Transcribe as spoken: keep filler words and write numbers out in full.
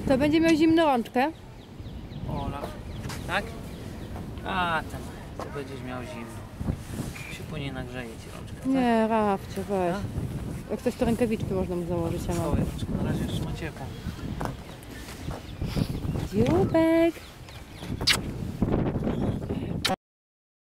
To będzie miał zimną rączkę. Ola, tak? A, tam, to będziesz miał zimno. Się później nagrzeje ci rączka, tak? Nie, Rafcie, weź. A? Jak coś to rękawiczki można mu założyć, ja mam. Oj, rączka, na razie jeszcze ma ciepło. Dziubek.